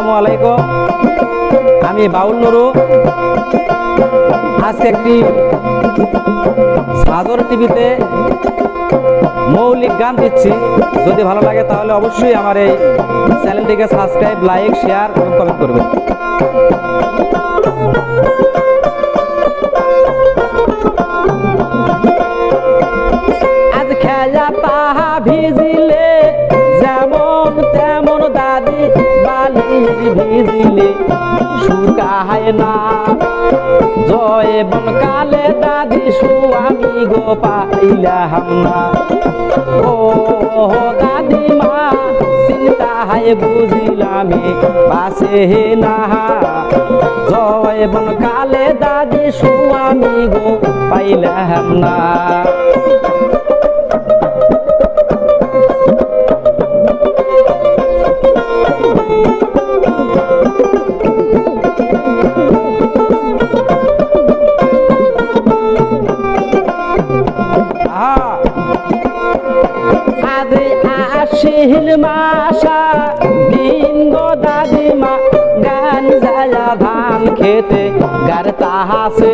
আসসালামু আলাইকুম। আমি বাউল নুরু। আজকে একটি সাদর টিভিতে মৌলিক গান দিচ্ছি। যদি ভালো লাগে তাহলে অবশ্যই আমার এই চ্যানেলটিকে সাবস্ক্রাইব, লাইক, শেয়ার এবং কমেন্ট করবেন। আজ খেলা তাহা ভিজিলে যেমন তেমন দাদি বালির ভিজিলে শুকায় না। জয় বন কালে দাদি সুয়ামি গো পাইলাম না। ও দাদিমা চিন্তায় বুঝিলামে বাসে না। জয় বন কালে দাদি সুয়ামি গো পাইলাম না। আশিল মাসা দিন গো দাদিমা গান যায় ধান খেতে গারতা হাসে।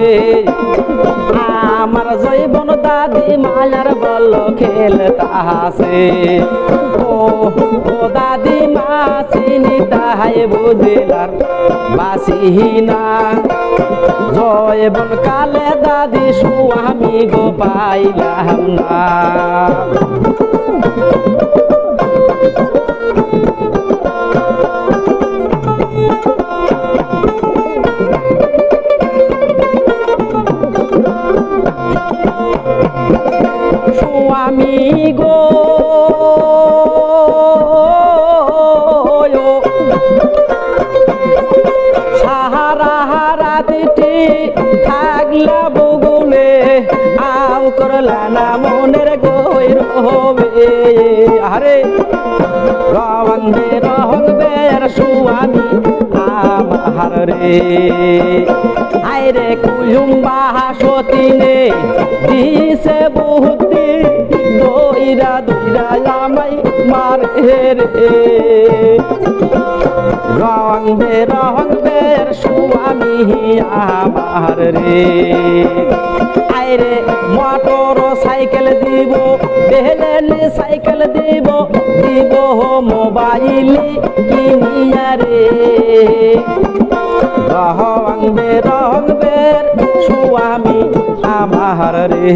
আমার জৈবন দাদি মায়ার বল খেলতা হাসে। ও দাদিমা চিনি তাহাই বুঝিলার বাসিনা। জৈবন কালে দাদি সুয়ামি গো পাইলাম না। স্বামী গো সাহারা রাতিটি থাকলা বগুলে আও করলা না মনের গৈর হবে। আরে রহবে রহবে স্বামী আমার রে। আইরে কুলুম্বা সতিনে দিছে বুদ্ধি দইরা দইরা আমাই মারে রে। রহবে রহবে স্বামী আমার রে। আইরে মোটর সাইকেল দিব বেলেলি সাইকেল দিব দিব মোবাইল কিনিয়া রে। রহবে রহবে স্বামী আমার রে।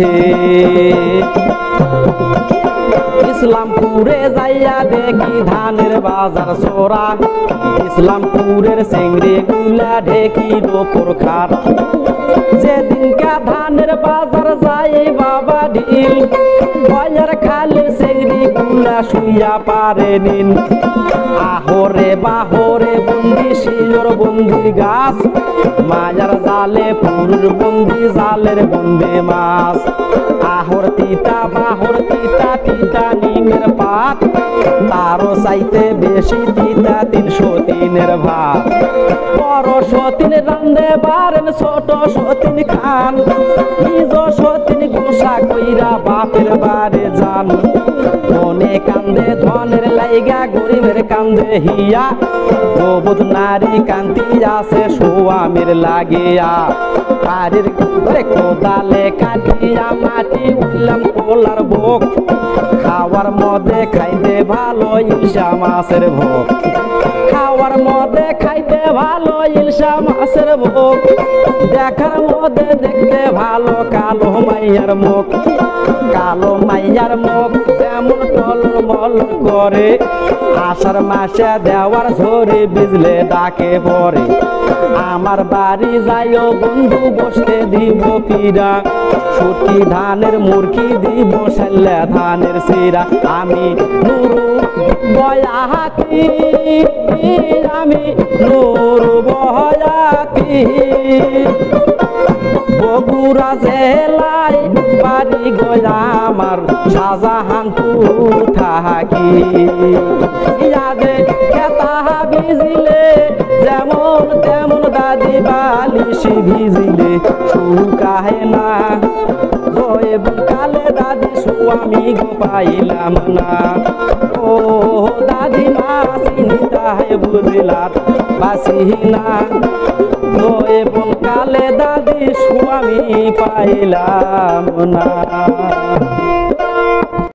ইসলামপুরে যাইয়া দেখি ধানের বাজার সোরা। ইসলামপুরের চেংড়ি গুলা ঢেকির ওপর খার। যেদিনকা ধানের বাজার যাই বাবা ঢিল বাজার খালি চেংড়ি গুলা শুইয়া পারে নিন। আহরে বাহরে বন্দি শিলর বন্দি গাছ মাজার জালে পুরুর বন্দি জালের বন্দি মাছ। আহর তিতা বাহর তিতা তিতা নিমের পাত তারও চাইতে বেশি তিতা 303 ভাত। বড় সতীন রান্ধে বারেন ছোট সতীন খান নিজ সতীন গোসা কইরা বাপের বারে যান। মনে কান্দে ধনের লাইগা গরিবের কান্দে হিয়া যুবক নারী কান্তি আছে স্বামীর লাগিয়া। বাড়ির ঘরে কোদালে কাটিয়া মাটি উঠলাম কোলার ভোগ। খাওয়ার মধ্যে খাইতে ভালো ইলশা মাছের ভোগ। খাওয়ার মধ্যে খাইতে ভালো ইলশা মাছের ভোগ। দেখার মধ্যে দেখতে ভালো কালো মাইয়ার মুখ। কালো মাইয়ার মুখ যেমন টলর মলর করে আষাঢ় মাসে দেওয়ার ঝরে বিজলে ডাকে পরে। আমার বাড়ি যাইও বন্ধু বসতে দিব পিরা ছুটি ধানের মুরকি দিব সাল্লা ধানের সিরা। আমি নুরু বয়াকি আমি নুরু বয়াকি বগুড়া জেলায় বাড়ি গয়া আমার শাহজাহানপুর থাকি। ইয়াদে খেতা ভিজিলে যেমন তেমন দাদি বালিশ ভিজিলে শুকায় না। জয় কালে দাদি স্বামী গো পাইলাম না। ও দাদিমা চিন্তায় বুঝিলাম বাসি না বোন কালে দাদি স্বামী পাইলাম না।